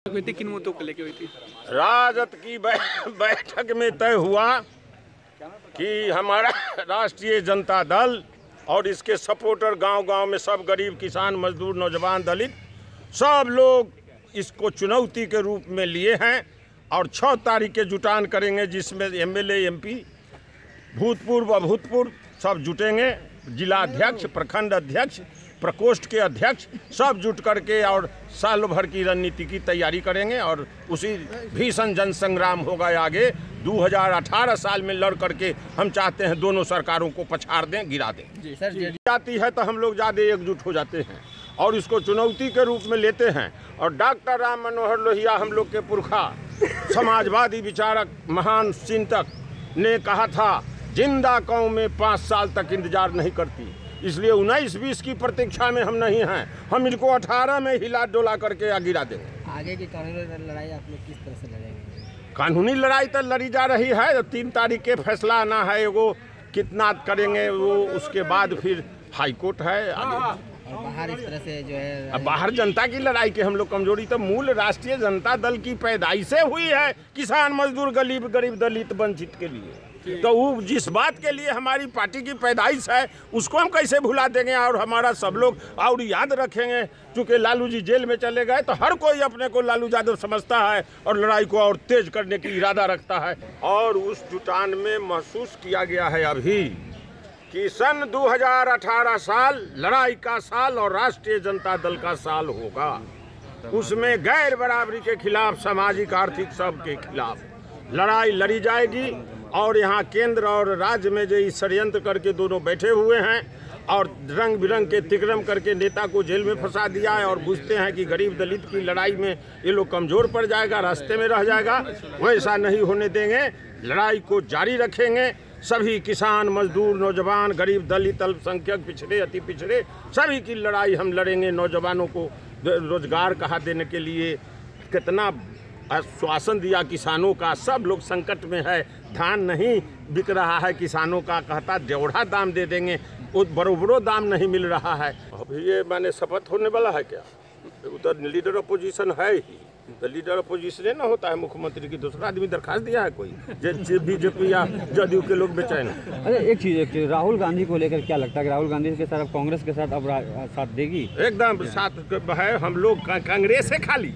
हुई थी, किन मुद्दों को लेकर हुई थी? राजद की बैठक में तय हुआ कि हमारा राष्ट्रीय जनता दल और इसके सपोर्टर गांव-गांव में सब गरीब किसान मजदूर नौजवान दलित सब लोग इसको चुनौती के रूप में लिए हैं और 6 तारीख के जुटान करेंगे, जिसमें एमएलए एमपी भूतपूर्व अभूतपूर्व सब जुटेंगे। जिला अध्यक्ष, प्रखंड अध्यक्ष, प्रकोष्ठ के अध्यक्ष सब जुट करके और साल भर की रणनीति की तैयारी करेंगे और उसी भीषण जन संग्राम होगा आगे। 2018 साल में लड़ करके हम चाहते हैं दोनों सरकारों को पछाड़ दें, गिरा दें। जाती है तो हम लोग ज़्यादा एकजुट हो जाते हैं और इसको चुनौती के रूप में लेते हैं। और डॉक्टर राम मनोहर लोहिया हम लोग के पुरखा समाजवादी विचारक महान चिंतक ने कहा था, जिंदा कौम में 5 साल तक इंतजार नहीं करती। इसलिए 19-20 की प्रतीक्षा में हम नहीं हैं, हम इनको 18 में हिला डोला करके गिरा देंगे। आगे की कानूनी लड़ाई आप लोग किस तरह से लड़ेंगे? कानूनी लड़ाई तो लड़ी जा रही है। 3 तारीख के फैसला आना है, वो कितना करेंगे वो उसके बाद फिर हाई कोर्ट है आगे। और बाहर इस तरह से जो है अब बाहर जनता की लड़ाई के हम लोग कमजोरी तो मूल राष्ट्रीय जनता दल की पैदाइश से हुई है, किसान मजदूर गरीब दलित वंचित के लिए। तो वो जिस बात के लिए हमारी पार्टी की पैदाइश है उसको हम कैसे भुला देंगे और हमारा सब लोग और याद रखेंगे। चूँकि लालू जी जेल में चले गए तो हर कोई अपने को लालू यादव समझता है और लड़ाई को और तेज करने की इरादा रखता है। और उस जुटान में महसूस किया गया है अभी कि सन 2018 साल लड़ाई का साल और राष्ट्रीय जनता दल का साल होगा। उसमें गैर बराबरी के खिलाफ, सामाजिक आर्थिक सब के खिलाफ लड़ाई लड़ी जाएगी। और यहाँ केंद्र और राज्य में जो षड्यंत्र करके दोनों बैठे हुए हैं और रंग बिरंग के तिक्रम करके नेता को जेल में फंसा दिया है और बुझते हैं कि गरीब दलित की लड़ाई में ये लोग कमज़ोर पड़ जाएगा, रास्ते में रह जाएगा, वैसा नहीं होने देंगे। लड़ाई को जारी रखेंगे। सभी किसान मजदूर नौजवान गरीब दलित अल्पसंख्यक पिछड़े अति पिछड़े सभी की लड़ाई हम लड़ेंगे। नौजवानों को रोजगार कहा देने के लिए कितना आश्वासन दिया किसानों का, सब लोग संकट में है, धान नहीं बिक रहा है, किसानों का कहता डेढ़ा दाम दे देंगे, वो बरोबरो दाम नहीं मिल रहा है। अब ये माने शपथ होने वाला है क्या? उधर लीडर अपोजिशन है ही, तो लीडर अपोजिशन ना होता है मुख्यमंत्री की, दूसरा आदमी दरखास्त दिया है कोई बीजेपी या जदयू के लोग बेचैन। अरे एक चीज़ राहुल गांधी को लेकर क्या लगता है कि राहुल गांधी के साथ अब कांग्रेस के साथ अब साथ देगी? एकदम साथ है। हम लोग कांग्रेस है खाली,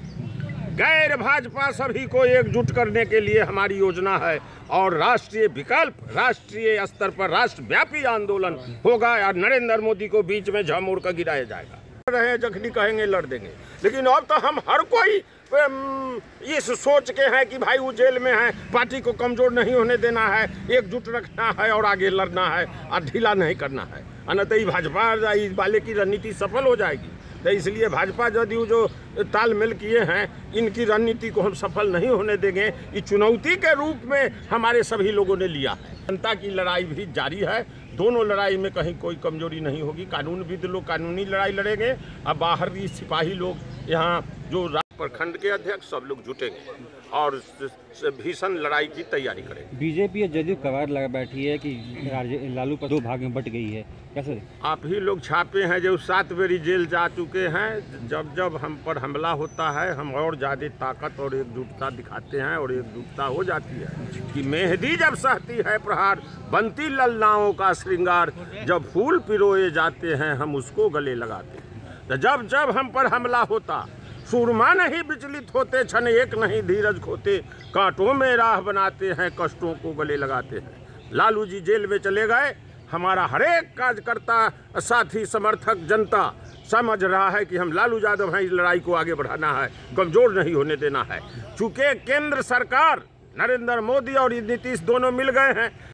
गैर भाजपा सभी को एकजुट करने के लिए हमारी योजना है और राष्ट्रीय विकल्प राष्ट्रीय स्तर पर राष्ट्रव्यापी आंदोलन होगा और नरेंद्र मोदी को बीच में झमोड़ कर गिराया जाएगा। रहे जखनी कहेंगे लड़ देंगे, लेकिन अब तो हम हर कोई इस सोच के हैं कि भाई वो जेल में है, पार्टी को कमजोर नहीं होने देना है, एकजुट रखना है और आगे लड़ना है और ढीला नहीं करना है। अन्यथा भाजपा वाले की रणनीति सफल हो जाएगी। तो इसलिए भाजपा जदयू जो तालमेल किए हैं इनकी रणनीति को हम सफल नहीं होने देंगे। ये चुनौती के रूप में हमारे सभी लोगों ने लिया है। जनता की लड़ाई भी जारी है, दोनों लड़ाई में कहीं कोई कमजोरी नहीं होगी। कानूनविद लोग कानूनी लड़ाई लड़ेंगे, अब बाहरी सिपाही लोग यहाँ जो प्रखंड के अध्यक्ष सब लोग जुटेंगे और भीषण लड़ाई की तैयारी करेंगे। बीजेपी या जदयू कवायद लगा बैठी है कि लालू पर 2 भाग में बट गई है, कैसे? आप ही लोग छापे हैं जो 7 बारी जेल जा चुके हैं। जब जब हम पर हमला होता है हम और ज़्यादा ताकत और एकजुटता दिखाते हैं और एकजुटता हो जाती है कि मेहंदी जब सहती है प्रहार, बनती ललनाओं का श्रृंगार, जब फूल पिरोए जाते हैं हम उसको गले लगाते हैं। तो जब जब हम पर हमला होता सूरमा नहीं विचलित होते, क्षण एक नहीं धीरज खोते, कांटों में राह बनाते हैं, कष्टों को गले लगाते हैं। लालू जी जेल में चले गए, हमारा हरेक कार्यकर्ता साथी समर्थक जनता समझ रहा है कि हम लालू यादव हैं, इस लड़ाई को आगे बढ़ाना है, कमजोर नहीं होने देना है। चूँकि केंद्र सरकार नरेंद्र मोदी और नीतीश दोनों मिल गए हैं,